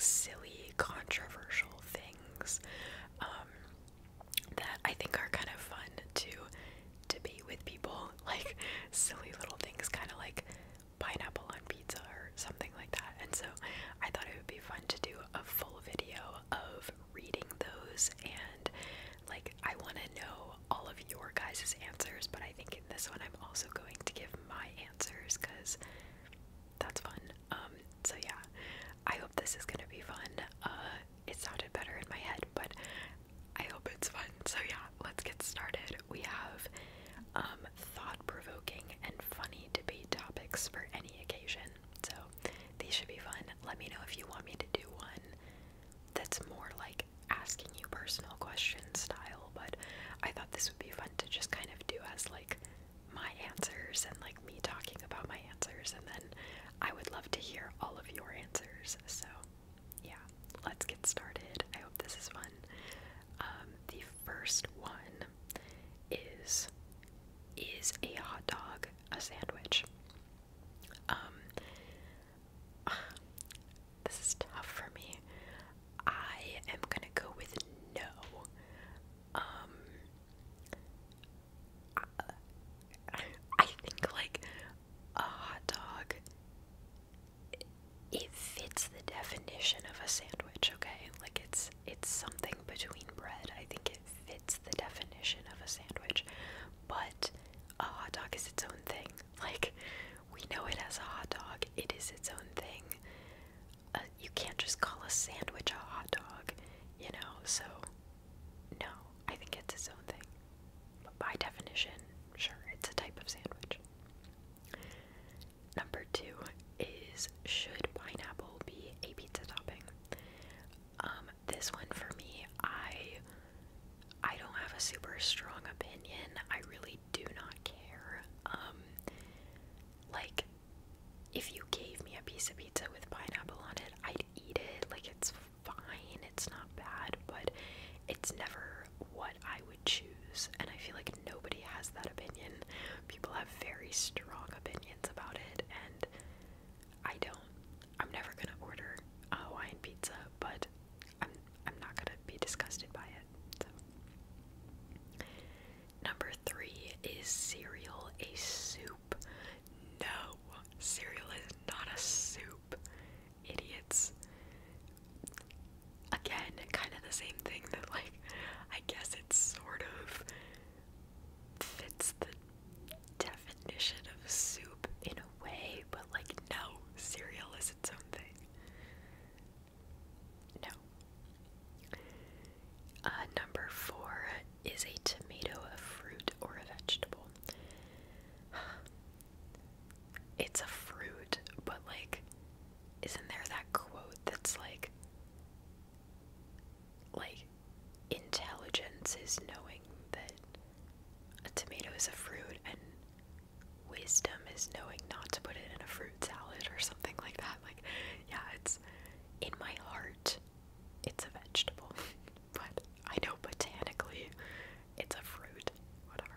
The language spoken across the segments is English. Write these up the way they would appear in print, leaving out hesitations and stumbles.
silly, controversial things that I think are kind of fun to debate with people, like silly little things, kind of like pineapple on pizza or something like that. And so I thought it would be fun to do a full video of reading those, and like I want to know all of your guys' answers, but I think in this one I'm also going to give my answers because that's fun. So yeah, I hope this is gonna be fun. It sounded better in my head, but I hope it's fun. So yeah, let's get started. We have thought-provoking and funny debate topics for any occasion. So these should be fun. Let me know if you want me to do one that's more like asking you personal questions style, but I thought this would be fun to just kind of do as like my answers and like me talking about my answers, and then I would love to hear all of your answers. So yeah, let's get started. I hope this is fun. The first one is a hot dog a sandwich? This is tough for me. I am gonna go with no. I think like a hot dog, it fits the definition of a sandwich, okay? Like it's something between bread. I think it fits the definition of a sandwich. But a hot dog is its own thing. Like, we know it as a hot dog. It is its own thing. You can't just call a sandwich a hot dog, you know? So, no, I think it's its own thing. But by definition, sure, it's a type of sandwich. Number 2 is, should pineapple be a pizza topping? This one for me, I don't have a super strong opinion. I really do not care. Like, if you gave me a piece of pizza with pineapple on it, I'd eat it. Like, it's fine, it's not bad, but it's never what I would choose, and I feel like nobody has that opinion. People have very strong opinions about it, and I don't. I'm never gonna order a Hawaiian pizza, but I'm not gonna be disgusted by it. So. Number 3 is cereal a soup? No, cereal is not a soup. Idiots. Again, kind of the same thing that, like, I guess it sort of fits the definition of soup in a way, but like, no, cereal is its own thing. No. Number 4, is a tomato a fruit or a vegetable? It's a fruit, but like, isn't there that quote that's like intelligence is knowing that a tomato is a fruit, and wisdom is knowing not to put it in a fruit salad or something like that. Like, yeah, it's in my heart, it's a vegetable, but I know botanically it's a fruit. Whatever.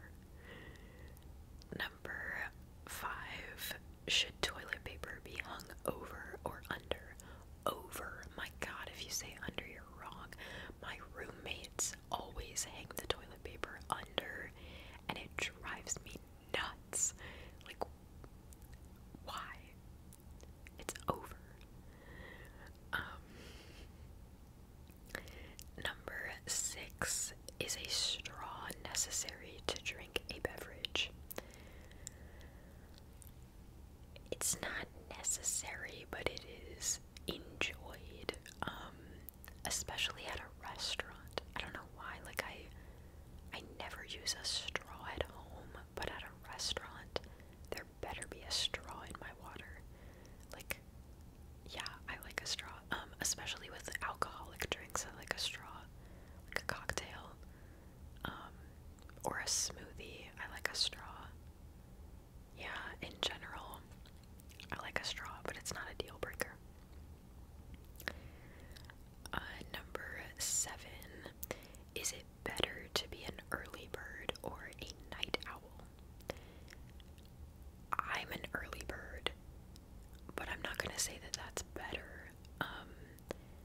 Number 5, should toilet paper be hung over or under? Over. My God, if you say under, you're wrong. My roommates always hang the toilet paper under, and it drives me nuts. Like, why? It's over. Number 6, is a straw necessary to drink a beverage? It's not necessary, but it is enjoyed, especially at a restaurant. I don't know why, like I never use a straw at home, but at a restaurant, there better be a straw in my water. Like, yeah, I like a straw, especially with alcoholic drinks. I like a straw, like a cocktail, or a smoothie. I like a straw. Yeah, in general, I like a straw, but it's not a deal breaker. Number 7, is it better to be an early bird or a night owl? I'm an early bird, but I'm not gonna say that that's better.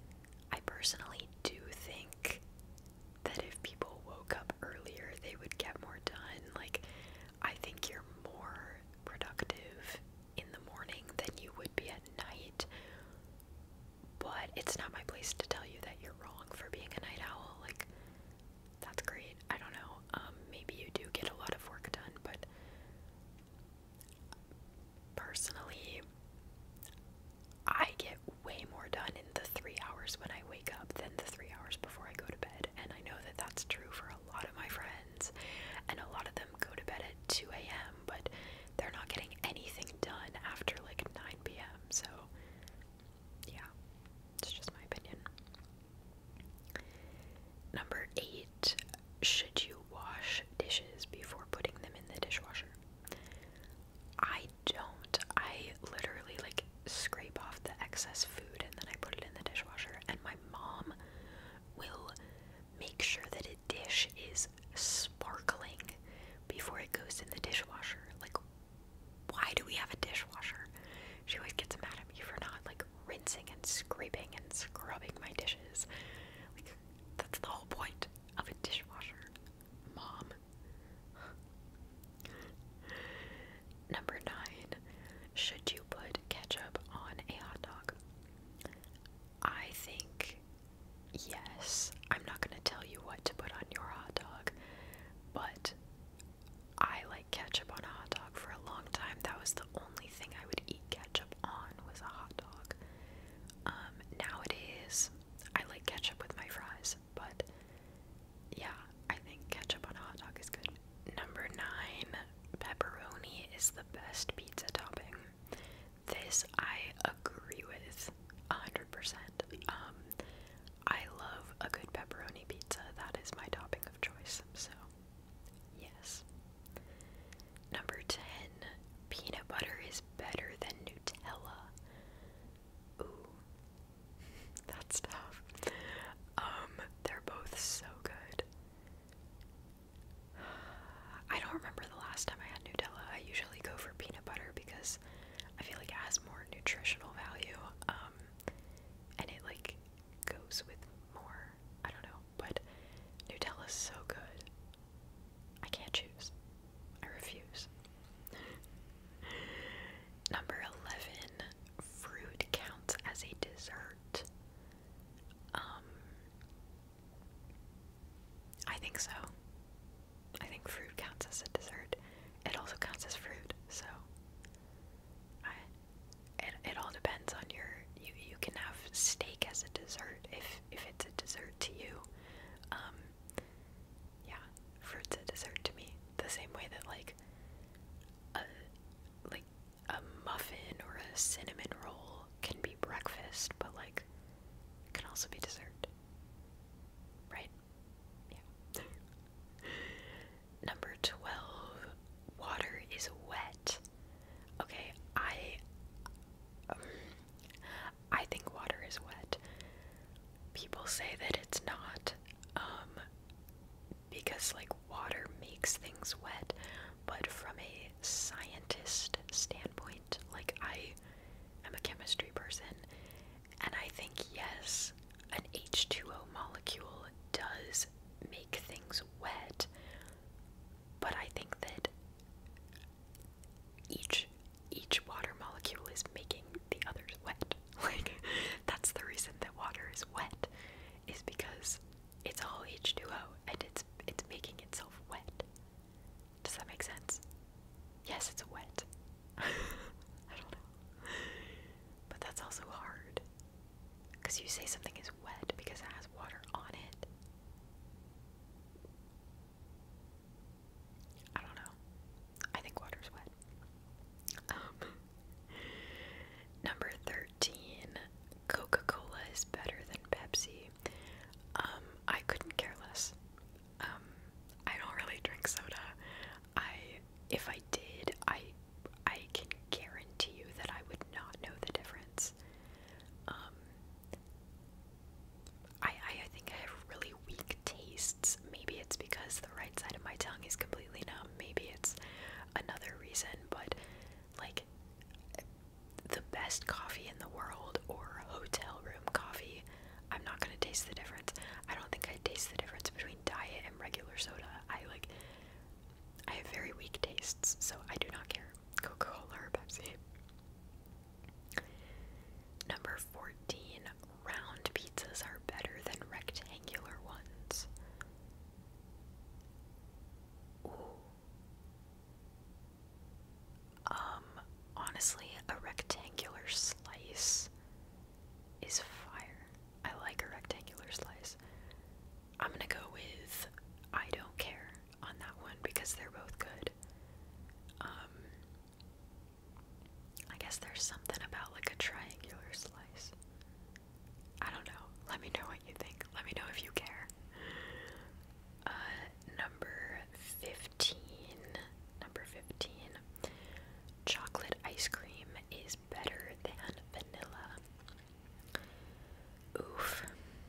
choice, so yes. Number 10, peanut butter is better than Nutella. Ooh, that's tough. They're both so good. I don't remember the last time I had Nutella. I usually go for peanut butter because I feel like it has more nutritional value, and it like goes with more. I don't know, but Nutella's so good. I can't choose. I refuse. Number 11, fruit counts as a dessert. I think so. I think fruit counts as a dessert. It also counts as fruit, so it all depends on you can have steak as a dessert if it's a dessert to you. Yeah, fruit's a dessert to me. The same way that like a muffin or a cinnamon roll can be breakfast, but like it can also be dessert. Right? Yeah. Number 12, water is wet. Okay, I think water is wet. People say that it's not, because like water makes things wet, but from a scientist standpoint, like I am a chemistry person, and I think yes, an H2O molecule does make things wet, but I think that each water molecule is making the others wet. Like, that's the reason that water is wet, is because it's all H2O and it's making itself wet. Does that make sense? Yes, it's wet. I don't know. But that's also hard. Because you say something is wet because it has water on it. I don't know. I think water's wet. Number 13, Coca-Cola is better than Pepsi. I couldn't care less. I don't really drink soda. If I did, I can guarantee you that I would not know the difference. I think I have really weak tastes. Maybe it's because the right side of my tongue is completely numb. Maybe it's another reason, but like the best coffee in the world or hotel room coffee, I'm not gonna taste the difference. I don't think I taste the difference between diet and regular soda. I have very weak tastes, so I do not care. Coca-Cola or Pepsi. Number 14, round pizzas are better than rectangular ones. Ooh. Honestly, a rectangular slice is fire. I like a rectangular slice. I'm gonna go with I don't care on that one because they're both good. I guess there's something about like a triangular slice. I don't know. Let me know what you think. Let me know if you care. Number 15. Number 15. Chocolate ice cream is better than vanilla. Oof.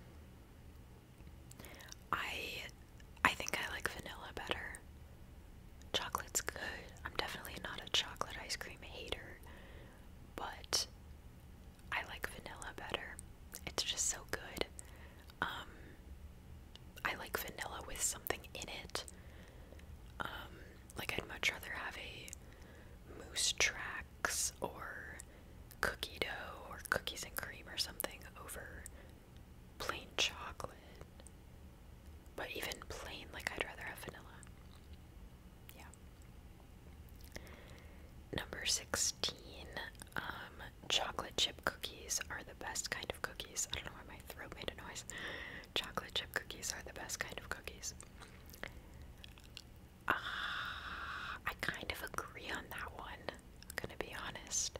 I think I like vanilla better. Chocolate's good. I'm definitely not a chocolate ice cream hater, but I like vanilla better. It's just so good. I like vanilla with something in it. Like I'd much rather have a Moose Tracks or cookie dough or cookies and cream or something over plain chocolate. But even plain, like I'd rather have vanilla. Yeah. Number 16, chocolate chip cookies are the best kind of cookies. I don't know why my throat made a noise. Chocolate chip cookies are the best kind of cookies. I kind of agree on that one. I'm gonna be honest.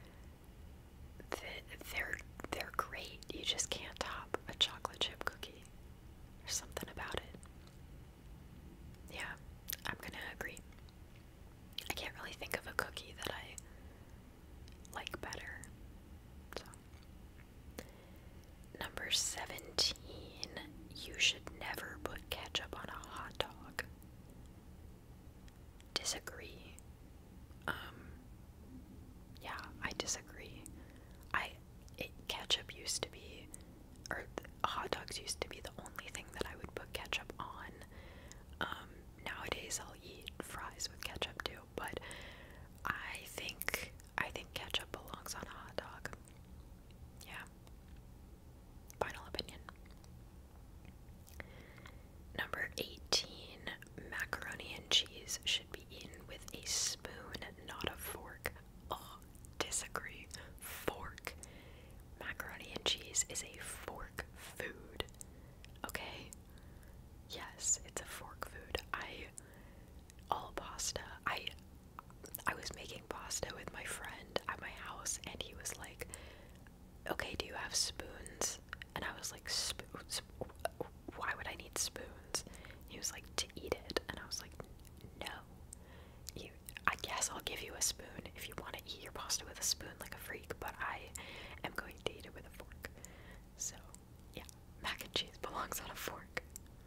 They're great. You just can't top a chocolate chip cookie. There's something about it. disagree. Yeah, I disagree. Ketchup used to be, or hot dogs used to be the only thing that I would put ketchup on. Nowadays I'll eat fries with ketchup too, but I think ketchup belongs on a hot dog. Yeah. Final opinion. Number 18, macaroni and cheese should be eaten with a spoon, not a fork. Oh, disagree. Fork. Macaroni and cheese is a fork food. Okay? Yes, it's a fork food. All pasta. I was making pasta with my friend at my house, and he was like, okay, do you have spoons? And I was like, spoons? Why would I need spoons? He was like, to eat it. And I was like, no. I guess I'll give you a spoon if you want to eat your pasta with a spoon like a freak, but I am going to eat it with a fork. So, yeah, mac and cheese belongs on a fork.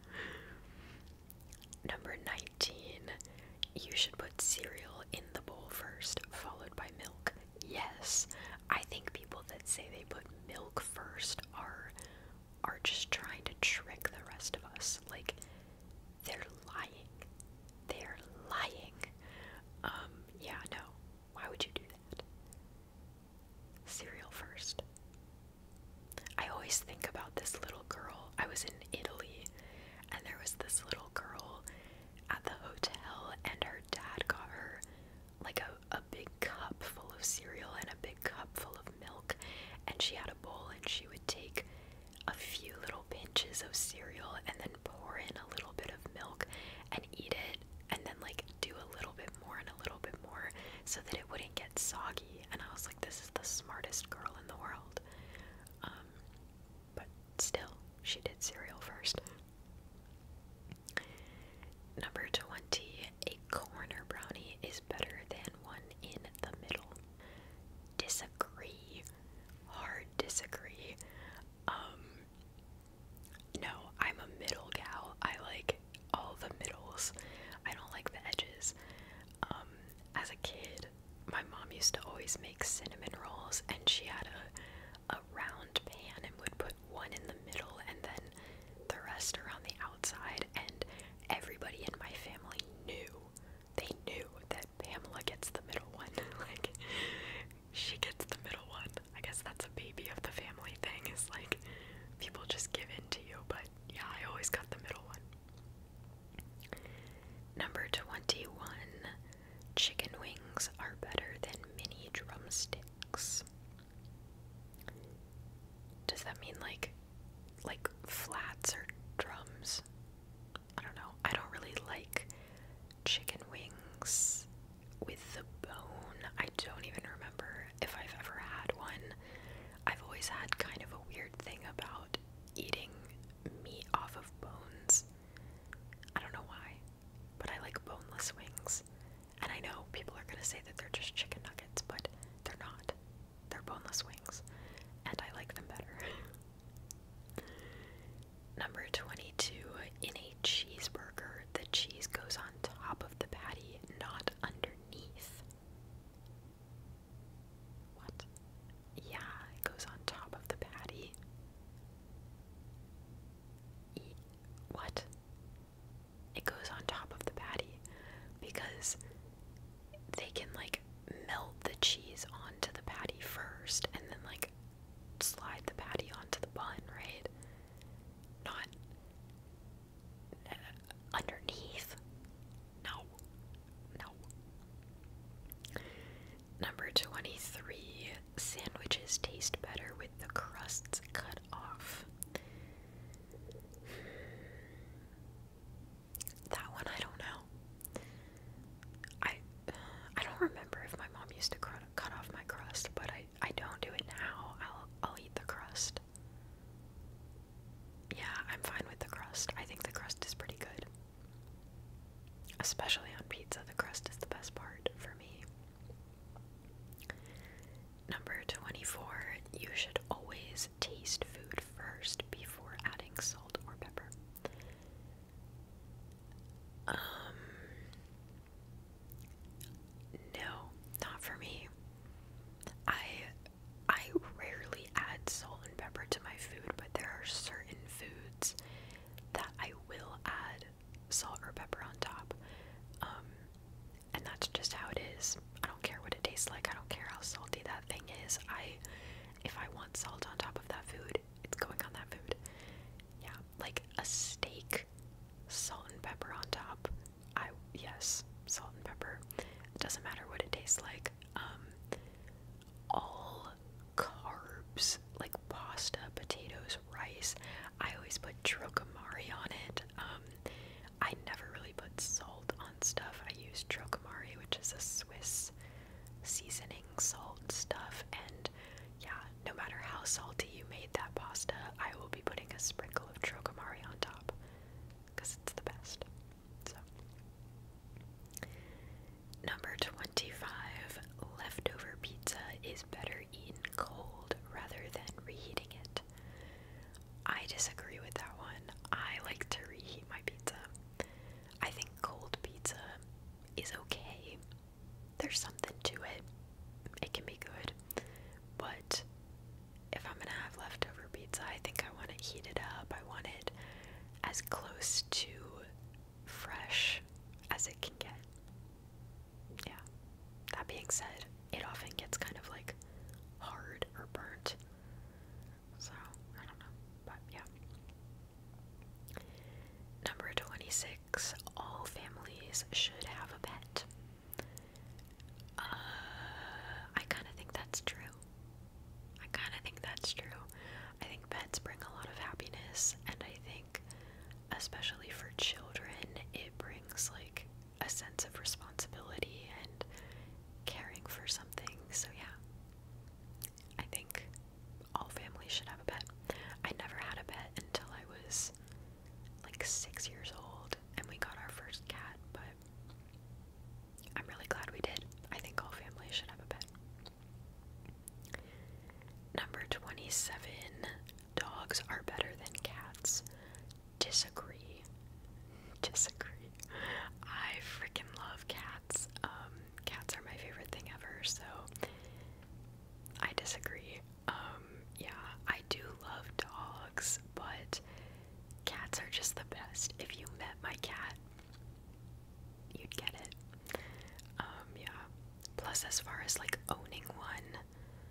Number 19, you should put cereal in the bowl first, followed by milk. Yes, I think people that say they put milk first are just trying to trick the rest of us. Like, they're lying. They're lying. Yeah, no. Why would you do that? Cereal first. I always think about this little girl. I was in Italy, and there was this little girl at the hotel, and her dad got her like a big cup full of cereal and a big cup full of milk, and she had a bowl, and she would take a few little pinches of cereal and then pour in a little bit of milk and eat it, and then like do a little bit more and a little bit more so that it wouldn't get soggy. And I was like, this is the smartest girl in the world. But still, she did cereal first. Number 20, a corner brownie is better than one in the middle. Disagree. Hard disagree. No, I'm a middle gal. I like all the middles. I don't like the edges. As a kid, my mom used to always make cinnamon rolls, and she had a round pan and would put one in the middle and then the rest around the outside, and everybody in my family knew. They knew that Pamela gets the middle one. Like, she gets the middle one. I guess that's a baby of the family thing, is like, people just give in to you, but yeah, I always got the middle one. Number 21, chicken wings are better than mini drumsticks. Does that mean like flats or drums? I don't know. I don't really like chicken wings with the bone. I don't even remember if I've ever had one. I've always had kind of a weird thing about eating meat off of bones. I don't know why, but I like boneless wings. And I know people are going to say that they're just chicken nuggets, but they're not. They're boneless wings, and I like them better. Number 22, in a cheeseburger, the cheese goes on top of the patty, not underneath. What? Yeah, it goes on top of the patty. What? It goes on top of the patty because they can like melt the cheese onto the patty first and then like slide the patty onto the bun, right? Not underneath. No. Number 23, sandwiches taste better with the crusts cut off. That one, I don't know. I don't remember if my mom used to cut off my crust, but I don't do it now. I'll eat the crust. Yeah, I'm fine with the crust. I think the crust is pretty good. Especially on pizza, the crust is the best part for me. Number 24, you should always taste food first before adding salt or pepper. is. I don't care what it tastes like. I don't care how salty that thing is. If I want salt on top of that food, it's going on that food. Yeah, like a steak, salt and pepper on top. Yes, salt and pepper. It doesn't matter what it tastes like. All carbs, like pasta, potatoes, rice. I always put trocomari on it. I never really put salt on stuff. I use trocomari, which is a Swiss seasoning salt stuff, and yeah, no matter how salty you made that pasta, I will be putting a sprinkle of trocomari on top because it's the best. So, number 25, leftover pizza is better eaten cold rather than reheating it. I disagree with that one. I like to reheat my pizza. I think cold pizza is okay. There's something to it. It can be good. But if I'm gonna have leftover pizza, I think I want to heat it up. I want it as close to fresh as it can get. Yeah. That being said, it often gets kind of like hard or burnt. So, I don't know. But yeah. Number 26, all families should have a pet. I kind of think that's true. I think pets bring a lot of happiness, and I think, especially for children, it brings like a sense of responsibility and caring for something. So yeah, I think all families should have a pet. I never had a pet until I was like 6 years old, and we got our first cat, but I'm really glad we did. I think all families should have a pet. Number 27, dogs are better than cats. Disagree. I freaking love cats. Cats are my favorite thing ever, so I disagree. Yeah, I do love dogs, but cats are just the best. If you met my cat, you'd get it. Yeah. Plus, as far as like owning one,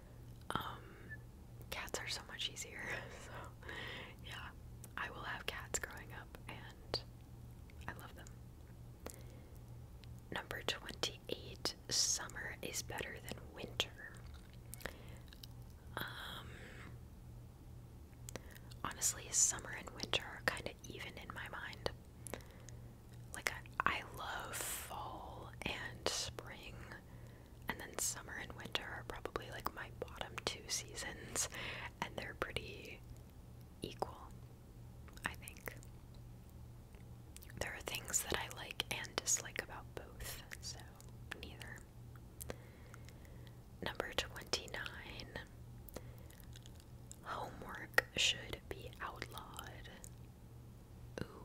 cats are so much easier. So, yeah, I will have cats growing up, and I love them. Number 28, summer is better than winter. Honestly, summer and winter are kind of even in my mind. Like, I love fall and spring, and then summer and winter are probably like my bottom two seasons, and they're pretty equal, I think. There are things that I like and dislike about both, so neither. Number 29, homework should be outlawed. Ooh.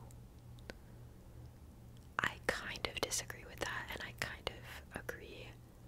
I kind of disagree with that, and I kind of agree.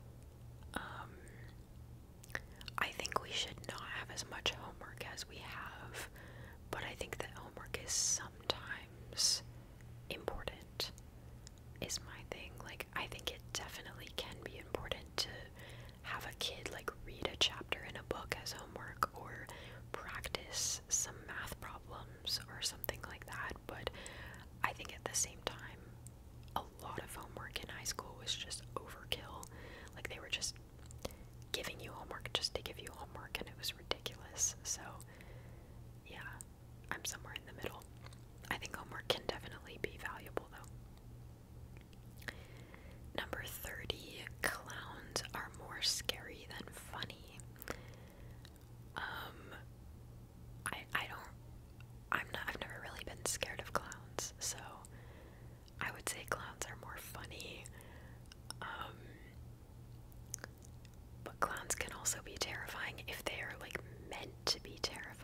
I think we should not have as much homework as we have, but I think that homework is sometimes important, is my thing. Like, I think it definitely can be important to have a kid, like, read a chapter in a book as homework, or practice some math problems, or something like that, but I think at the same time, a lot of homework in high school was just overkill. Like, they were just giving you homework just to give you homework, and it was ridiculous. So yeah, I'm somewhere in the middle. I think homework can definitely be valuable though. Number 30, clowns are more scary than funny. I've never really been scared of clowns, so I would say clowns are more funny. But clowns can also be terrifying if they are like meant to be terrifying.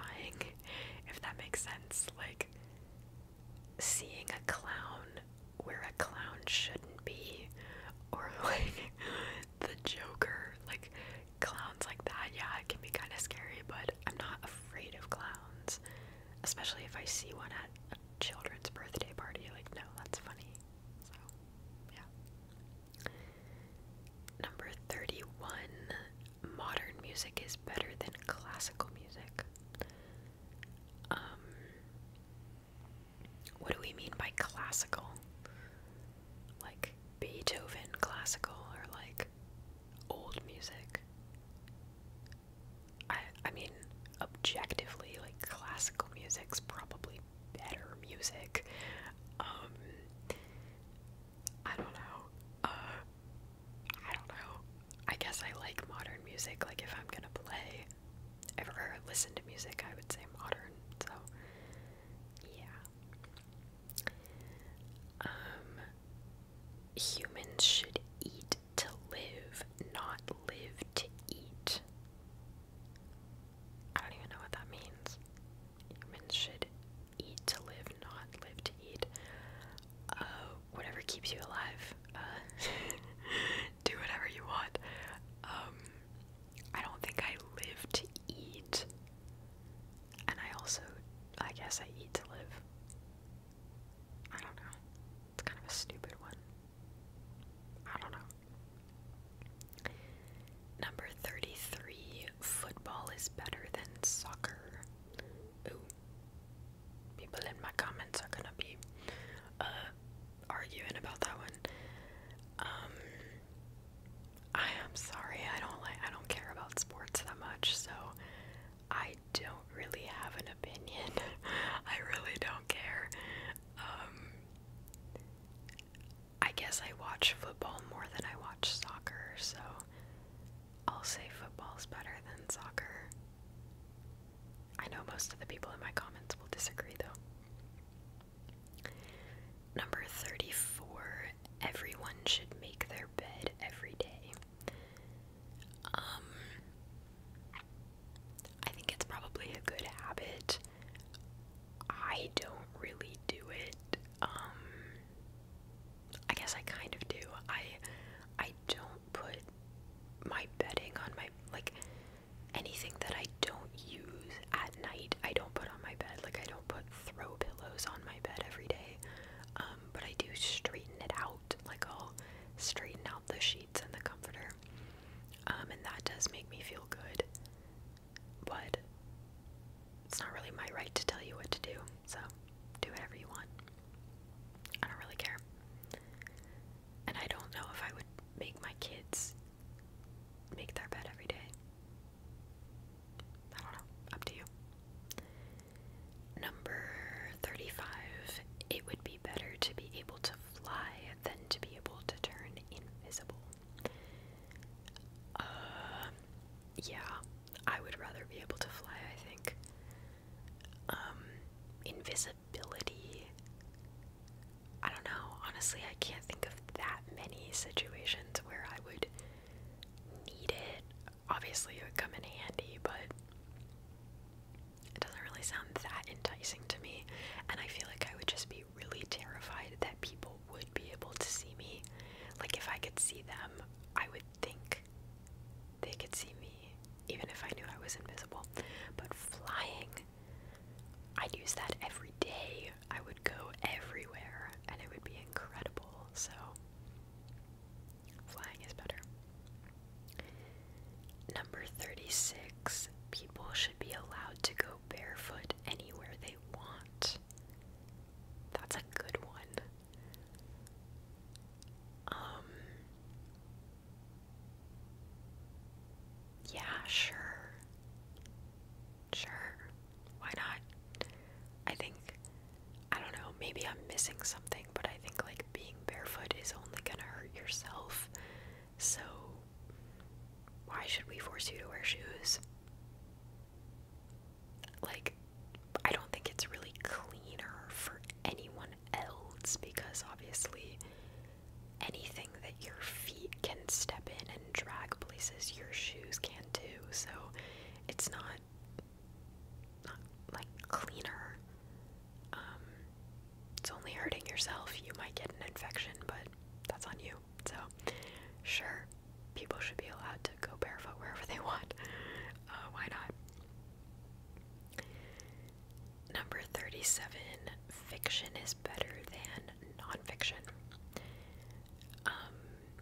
classical music. What do we mean by classical? Like Beethoven classical, or like old music? I mean, objectively, like classical music's probably better music. I don't know. I don't know. I guess I like modern music. Like if I'm gonna play or listen to music, I would say modern. So yeah. Humans should eat to live, not live to eat. I don't even know what that means. Humans should eat to live, not live to eat. Whatever keeps you alive. Do whatever you want. I don't think I live to eat. And I guess I eat to live. I don't know. It's kind of a stupid one. I don't know. Number 33, football is better than soccer. Ooh. People in my comments are gonna be arguing about that one. I am sorry, I don't care about sports that much, so I don't really have an opinion. I really don't care. I guess I watch football more than I watch soccer, so I'll say football's better than soccer. I know most of the people in my comments will disagree, though. Number 34, everyone should make their bed every day. I think it's probably a good habit. I don't really do it. I guess I kind of do. I don't put my bedding on my, like, anything that I don't use at night, I don't put on my bed. Like, I don't put throw pillows on my bed every day. But I do straighten it out. Like, I'll straighten out the sheets and the comforter. And that does make me feel good. But it's not really my right to tell you what to do, so do whatever you want. I don't really care. And I don't know if I would make my kids make their bed every day. I don't know. Up to you. Number 35. It would be better to be able to fly than to be able to turn invisible. Yeah, I would rather be able to fly, I think. Invisibility, I don't know. Honestly, I can't think of that many situations where I would need it. Obviously, it would come in handy, but it doesn't really sound that enticing to me. And I feel like I would just be really terrified that people would be able to see me. Like, if I could see them, I would think they could see me, even if I knew I was invisible. But flying, I'd use that every day. I would go everywhere, and it would be incredible. So, flying is better. Number 36. People should be allowed to go barefoot anywhere they want. That's a good one. Yeah, sure. Sure. Why not? I don't know, maybe I'm missing something, but I think, like, being barefoot is only gonna hurt yourself. So, why should we force you to wear shoes? Like, I don't think it's really cleaner for anyone else, because obviously anything that your feet can step in and drag places, your shoes can too. So it's not like cleaner. It's only hurting yourself. You might get an infection, but that's on you. So sure, people should be allowed to go barefoot wherever they want. Why not? Number 37, fiction is better than nonfiction.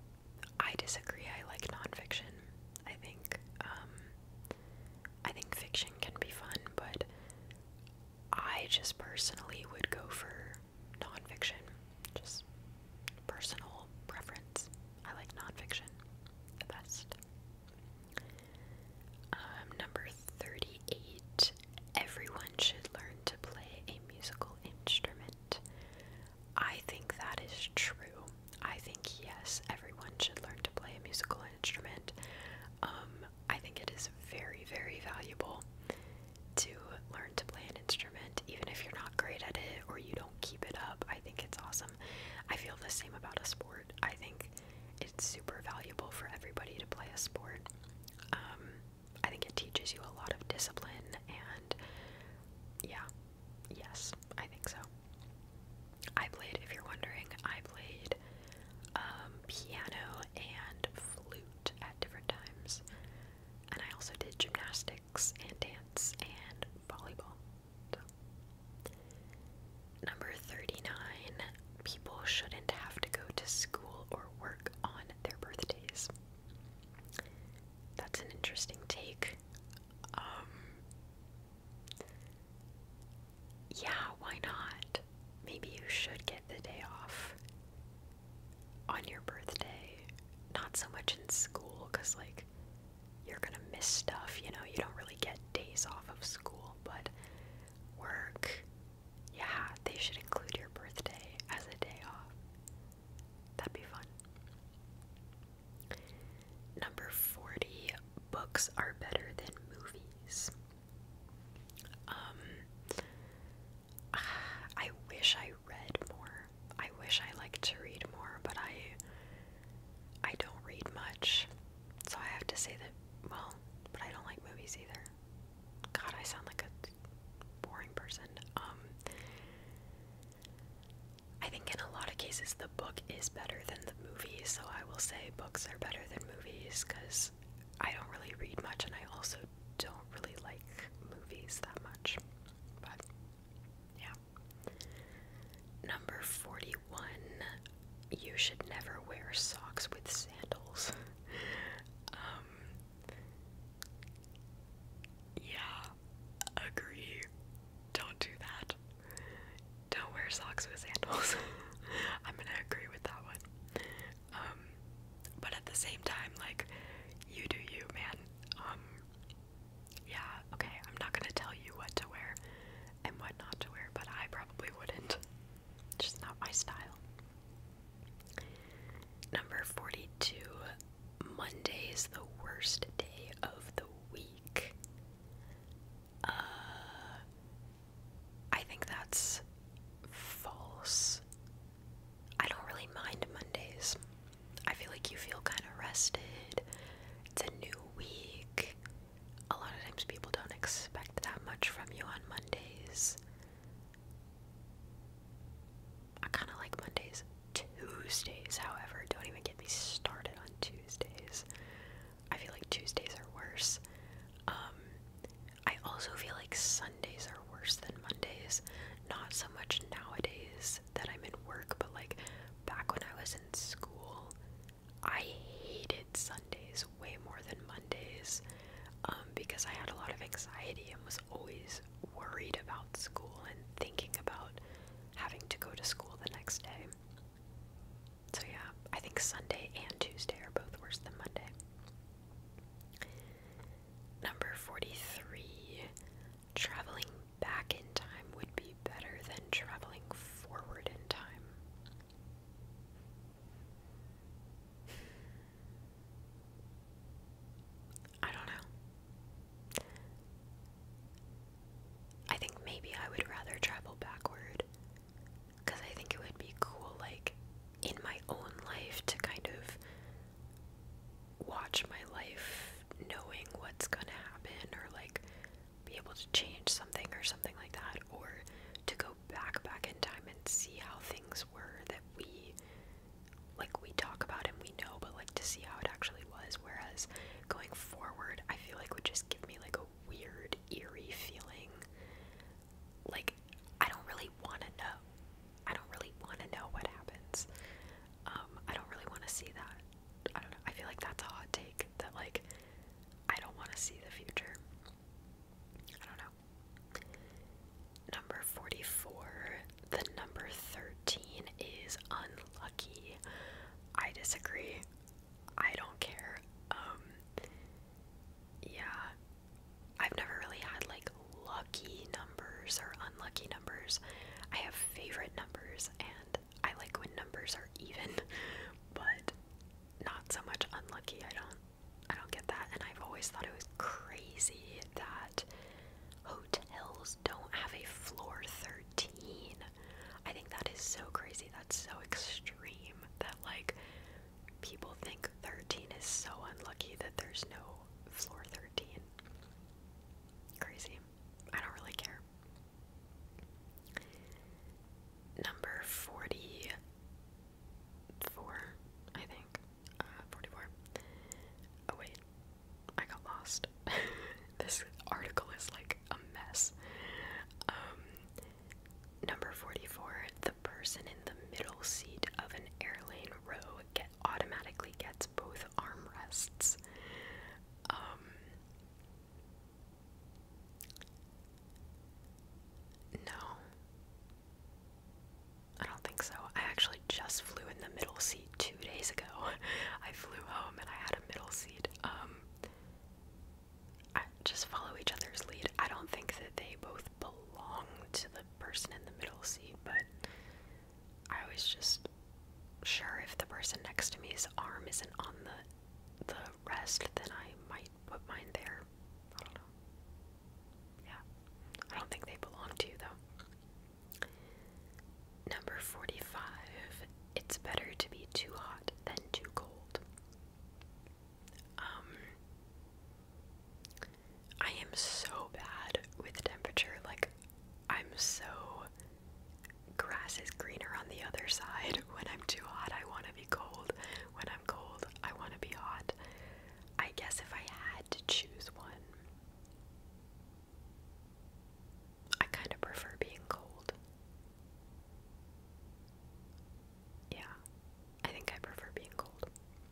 I disagree. I like nonfiction. I think sport. I think it's super valuable for everybody to play a sport. I think it teaches you a lot of discipline, and yeah, yes, I think so. If you're wondering, I played piano and flute at different times. And I also did gymnastics and dance and volleyball. So. Number 39, people shouldn't have to go to school or work on their birthdays. That's an interesting take. Yeah, why not? Maybe you should get the day off on your birthday. Not so much in school, because, like, you're gonna miss stuff, you know? You don't really get days off of school, but work, yeah, they should include your birthday as a day off. That'd be fun. Number 40, books are better than movies. I wish I read more. I wish I liked to read more, but I don't read much. So I have to say that, well, but I don't like movies either. God, I sound like a boring person. I think in a lot of cases the book is better than the movie, so I will say books are better than movies, because I don't really read much, and I also don't really like movies that much. But yeah. Number 41, you should never wear socks with sandals. Yeah, agree. Don't do that. Don't wear socks with sandals. I'm gonna agree with that one. But at the same time, like, you do you, man. Yeah, okay, I'm not gonna tell you what to wear and what not to wear, but I probably wouldn't. Just not my style. Number 42, Monday is the worst day of the week. I think that's false. I don't really mind Mondays. I feel like you feel kind of rested. It's a new week. A lot of times people don't expect that much from you on Mondays. I kind of like Mondays. Tuesdays, however, don't even get me started on Tuesdays. I feel like Tuesdays are worse. I also feel like Sundays are worse than Mondays. Not so much nowadays that I'm in work, but like back when I was in school, I hated Sundays way more than Mondays, because I had a lot of anxiety and was always worried about school and thinking about having to go to school the next day. So yeah, I think Sunday and Tuesday are both worse than Monday. Number 43, traveling back in time would be better than traveling forward in time. I don't know. I think maybe I would rather travel backward, because I think it would be cool, like, in my own life to kind of watch my life knowing what's gonna happen, or like be able to change something or something like that, or to go back in time and see how things were that we talk about and we know, but like to see how it actually was. Whereas going forward, I feel like would just give me like a weird, eerie feeling. Like, I don't really want to know. I don't really want to know what happens. I don't really want to see that. I don't know. I feel like that's a hot take, that like I don't want to see the future. I don't know. Number 44, the number 13 is unlucky. I disagree. I don't care. Yeah. I've never really had like lucky numbers or unlucky numbers. I have favorite numbers, and I like when numbers are even, but not so much unlucky. I don't get that, and I've always thought it was crazy that hotels don't have a floor 13. I think that is so crazy. That's so extreme that, like, person next to me's arm isn't on the rest, then I might put mine there. I don't know. Yeah. I don't think they belong to you, though. Number 45. It's better to be too hot than too cold. I am so bad with temperature. Like, I'm so grass is greener on the other side. When I'm too hot, I want to be cold. When I'm cold, I want to be hot. I guess if I had to choose one, I kind of prefer being cold. Yeah, I think I prefer being cold.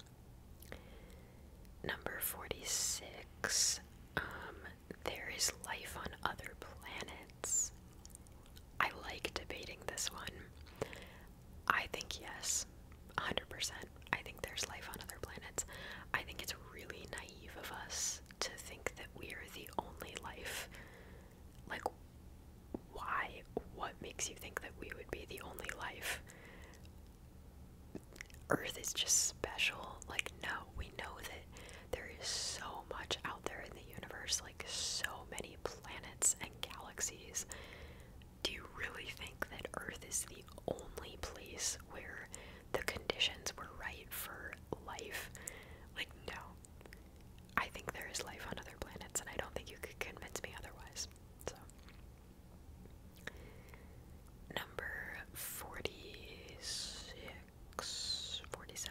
Number 46. There is life on other planets. I like debating this one. I think yes, 100%. I think there's life on other planets. I think it's really naive of us to think that we are the only life. Like, why? What makes you think that we would be the only life? Earth is just special. Like, no, we know that there is so much out there in the universe, like so many planets and galaxies. Do you really think that Earth is the only place where the conditions were right for life? Like, no. I think there is life on other planets, and I don't think you could convince me otherwise. So, number 46, 47.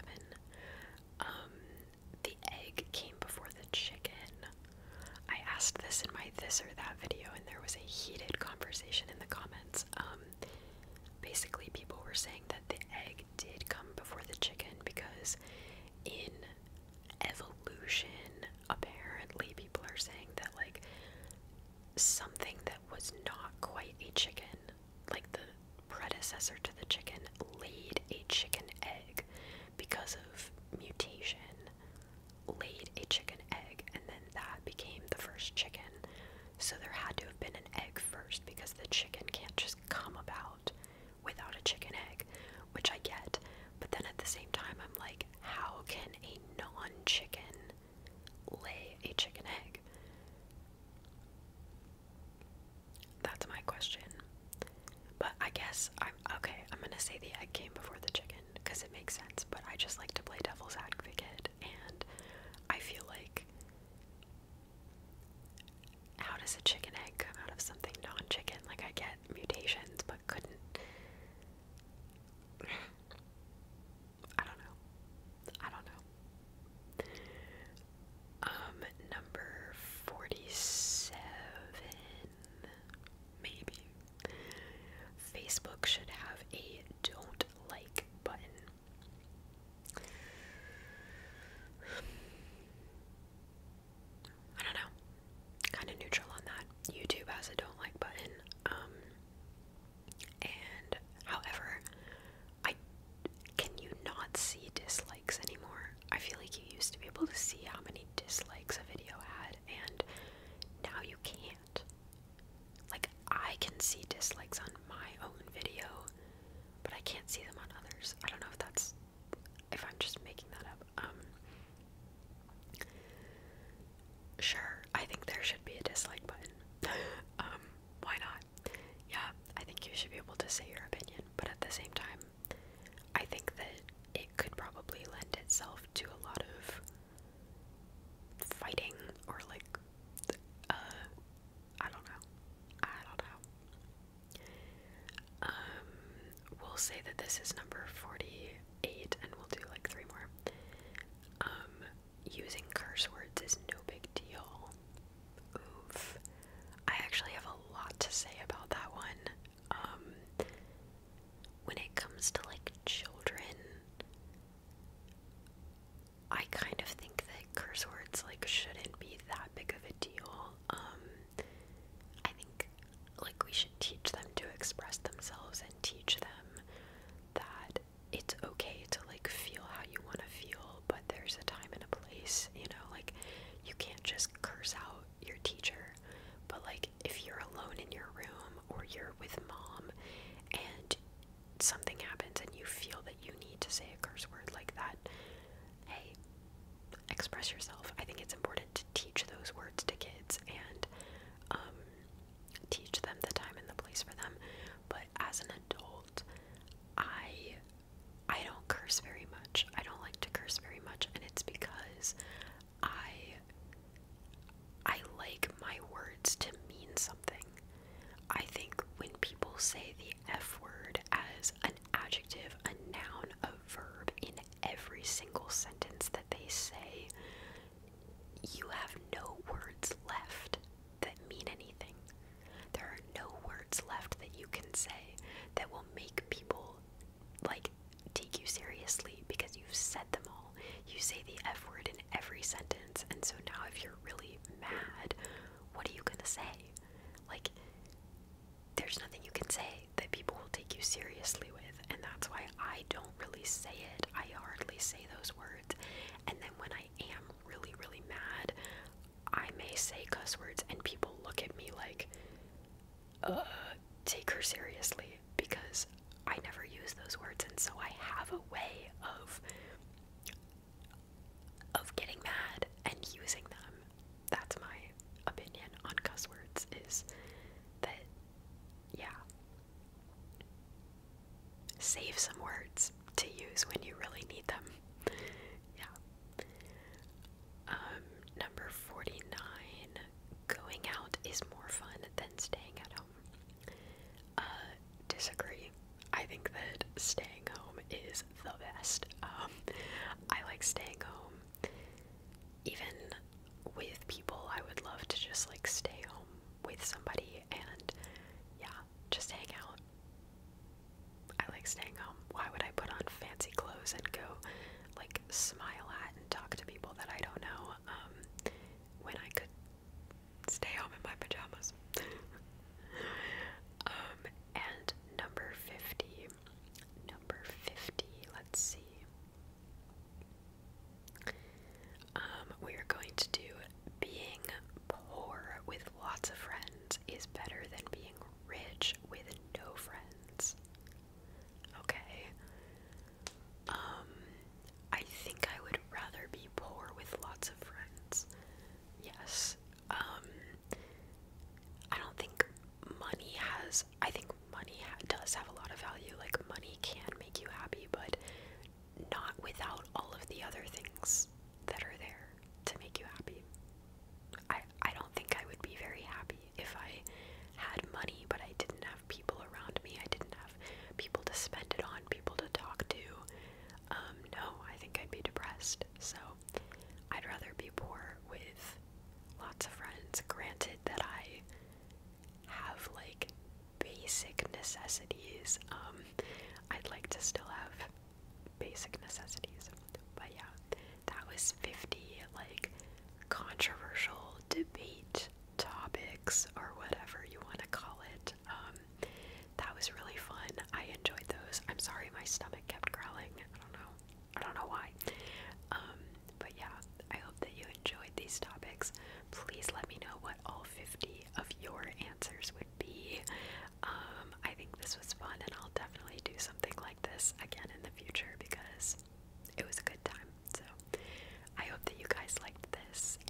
The egg came before the chicken. I asked this in my this or that video, and there was a heated conversation in the comments. Basically, people were saying that the egg did come before the chicken because in evolution, apparently people are saying that, like, something that was not quite a chicken, like the predecessor to the chicken, laid a chicken egg because of mutation, laid a chicken egg, and then that became the first chicken. So there had to have been an egg first, because the chicken can't just come about without a chicken egg, which I get. But then at the same time, I'm like, how can a non-chicken lay a chicken egg? That's my question. But I guess I'm gonna say the egg came before the chicken because it makes sense, but I just like to play devil's advocate, and I feel like, how does a chicken egg come out of something non-chicken? Like, I get mutations, but couldn't. I don't know. Number 47. Maybe. Facebook should have a don't like button. I don't know. Kind of neutral on that. YouTube has a don't like button. And however, can you not see dislikes anymore? I feel like you used to be able to see how many dislikes a video had, and now you can't. Like, I can see dislikes on my own video, but I can't see them on others. I don't know if I'm just making that up. Sure, I think there should be a dislike button. Why not? Yeah, I think you should be able to say your opinion, but at the same time, I think that it could probably lend itself to a lot of fighting, or like, I don't know. We'll say that this is number 48, and we'll do like 3 more. Using curse words is no big deal. Oof. I actually have a lot to say about that one. When it comes to, like, children, I kind of think that curse words, like, shouldn't be that big of a deal. I think, like, we should teach them to express themselves and teach them that it's okay to, like, feel how you want to feel, but there's a time and a place, you know, like, you can't just curse out your teacher. But, like, if you're alone in your room, or you're with mom, and something happens and you feel that you need to say a curse word, like, express yourself. I think it's important to teach those words to kids and teach them the time and the place for them. But as an adult, I don't curse very much. I don't like to curse very much, and it's because I like my words to mean something. I think when people say the F word as an adjective, a noun, a verb in every single sentence that they say, you have no words left that mean anything. There are no words left that you can say that will make people, like, take you seriously because you've said them all. You say the F word in every sentence, and so now if you're really mad, what are you gonna say? Like, there's nothing you can say that people will take you seriously with, and that's why I don't really say it. I hardly say those words, and then when I am really, really mad, I may say cuss words, and people look at me like, take her seriously, because I never use those words, and so I have a way of getting mad and using them. That's my opinion on cuss words, is that, yeah, save some words to use when you really need them. Yeah. Number 49, going out is more fun than staying at home. Disagree. I think that staying home is the best. I like staying home. Even with people, I would love to just like stay home with somebody and, yeah, just hang out. I like staying home. Why would I put on fancy clothes and go like smile at and talk to people that I don't know when I could stay home in my pajamas? And number 50, let's see. We are going to do being poor with lots of friends is better than being rich with no friends. Okay. I think I would rather be poor with lots of friends. Yes. I don't think money has, I think money does have a lot of value. Like, money can make you happy, but not without all of the other things that are there to make you happy. I don't think I would be very happy if I had money, but I didn't have people around me. I didn't have people to spend it on, people to talk to. No, I think I'd be depressed. So I'd rather be poor with lots of friends. Granted that I have like basic necessities. I'd like to still have basic necessities. But yeah, that was 50 like controversial debate topics or whatever you want to call it. That was really fun. I enjoyed those. I'm sorry my stomach kept growling. I don't know why. But yeah, I hope that you enjoyed these topics. Please let me know what all 50 of your answers would be. I think this was fun, and I'll definitely do something like this again in the future because it was a good time. So I hope that you guys liked this,